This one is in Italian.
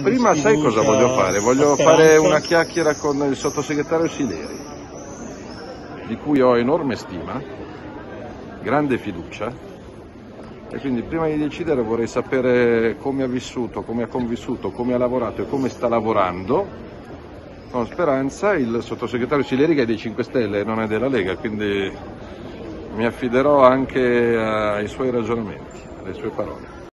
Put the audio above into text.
prima sai cosa voglio fare? Voglio fare una chiacchiera con il sottosegretario Sileri, di cui ho enorme stima, grande fiducia, e quindi prima di decidere vorrei sapere come ha vissuto, come ha convissuto, come ha lavorato e come sta lavorando, con speranza, il sottosegretario Sileri, che è dei 5 Stelle e non è della Lega, quindi mi affiderò anche ai suoi ragionamenti, alle sue parole.